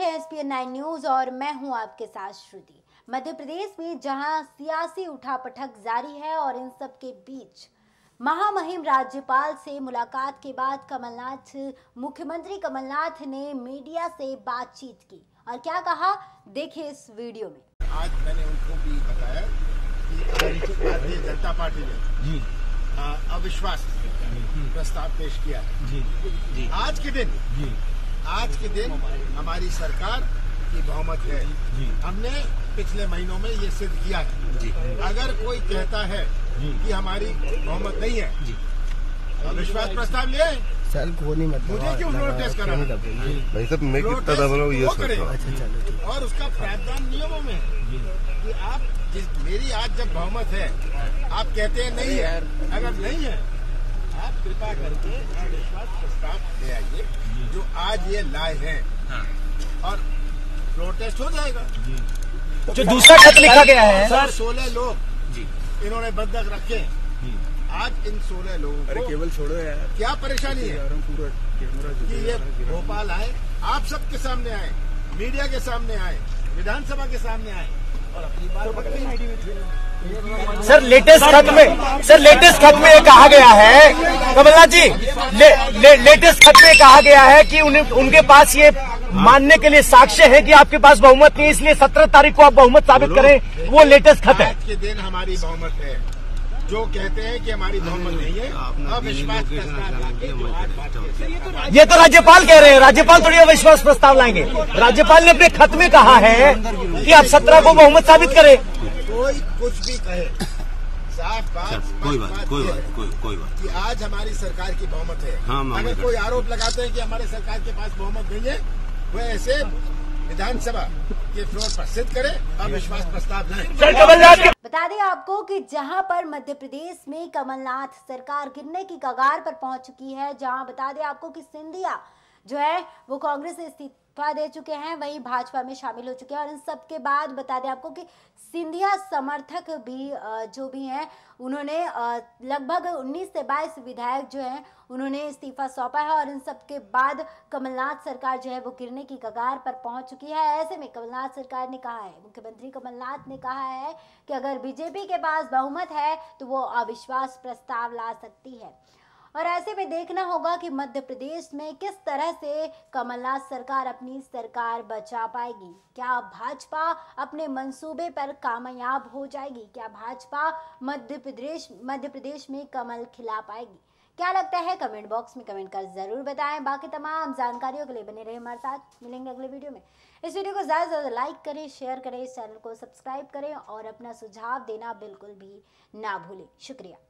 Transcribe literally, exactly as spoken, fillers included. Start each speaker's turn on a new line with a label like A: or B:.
A: हैं S P N nine news और मैं हूं आपके साथ श्रुति। मध्य प्रदेश में जहां सियासी उठापटक जारी है और इन सब के बीच महामहिम राज्यपाल से मुलाकात के बाद कमलनाथ मुख्यमंत्री कमलनाथ ने मीडिया से बातचीत की और क्या कहा, देखिए इस वीडियो में।
B: आज मैंने उनको भी बताया कि भारतीय जनता पार्टी ने जी अविश्वास प्रस्ताव पेश किया है। जी, जी। आज के दिन जी आज के दिन हमारी सरकार की बहुमत है। जी। हमने पिछले महीनों में ये सिद्ध किया है। जी। अगर कोई कहता है जी कि हमारी बहुमत नहीं है, जी अविश्वास प्रस्ताव ले
C: सर को नहीं मत
B: मुझे क्यों फ्लोर टेस्ट करा
C: भाई साहब, मैं कितना दबा ये
B: अच्छा और उसका प्रावधान नियमों में है कि आप जिस मेरी आज जब बहुमत है, आप कहते हैं नहीं है, अगर नहीं है आप कृपा करके अविश्वास प्रस्ताव ले आइए जो आज ये लाए हैं। हाँ। और फ्लोर टेस्ट हो जाएगा।
D: जो दूसरा खत लिखा गया है
B: सर, सोलह लोग जी इन्होंने बंधक रखे। आज इन सोलह लोगों को, अरे केवल छोड़ो यार, क्या परेशानी है कि ये भोपाल आए, आप सबके सामने आए, मीडिया के सामने आए, विधानसभा के सामने आए और अपनी बात बताइए।
D: सर लेटेस्ट खत में सर लेटेस्ट खत में कहा गया है कमलनाथ जी, ले, ले, लेटेस्ट खत में कहा गया है कि उन, उनके पास ये मानने के लिए साक्ष्य है कि आपके पास बहुमत नहीं, इसलिए सत्रह तारीख को आप बहुमत साबित करें। वो लेटेस्ट खत है।
B: आज के दिन हमारी बहुमत है। जो कहते हैं कि हमारी बहुमत नहीं है, अविश्वास प्रस्ताव,
D: ये तो राज्यपाल कह रहे हैं। राज्यपाल थोड़ी अविश्वास प्रस्ताव लाएंगे। राज्यपाल ने अपने खत में कहा है कि आप सत्रह को बहुमत साबित करें।
B: कोई कुछ भी कहे, साफ बात,
C: कोई बात कोई बात कोई कोई बात
B: कि आज हमारी सरकार की बहुमत है। हाँ, अगर कोई आरोप लगाते हैं कि हमारे सरकार के पास बहुमत नहीं है, वो ऐसे विधानसभा के फ्लोर पर सिद्ध करे, अविश्वास प्रस्ताव लाएं।
A: बता दें आपको कि जहां पर मध्य प्रदेश में कमलनाथ सरकार गिरने की कगार पर पहुंच चुकी है, जहां बता दें आपको कि सिंधिया जो है वो कांग्रेस से इस्तीफा दे चुके हैं, वहीं भाजपा में शामिल हो चुके हैं और इन सब के बाद बता दें आपको कि सिंधिया समर्थक भी जो भी हैं उन्होंने लगभग उन्नीस से बाईस विधायक जो हैं उन्होंने इस्तीफा सौंपा है और इन सब के बाद कमलनाथ सरकार जो है वो गिरने की कगार पर पहुंच चुकी है। ऐसे में कमलनाथ सरकार ने कहा है, मुख्यमंत्री कमलनाथ ने कहा है कि अगर बीजेपी के पास बहुमत है तो वो अविश्वास प्रस्ताव ला सकती है और ऐसे में देखना होगा कि मध्य प्रदेश में किस तरह से कमलनाथ सरकार अपनी सरकार बचा पाएगी। क्या भाजपा अपने मंसूबे पर कामयाब हो जाएगी? क्या भाजपा मध्य प्रदेश मध्य प्रदेश में कमल खिला पाएगी? क्या लगता है कमेंट बॉक्स में कमेंट कर जरूर बताएं। बाकी तमाम जानकारियों के लिए बने रहे हमारे साथ। मिलेंगे अगले वीडियो में। इस वीडियो को ज़्यादा से ज़्यादा लाइक करें, शेयर करें, इस चैनल को सब्सक्राइब करें और अपना सुझाव देना बिल्कुल भी ना भूलें। शुक्रिया।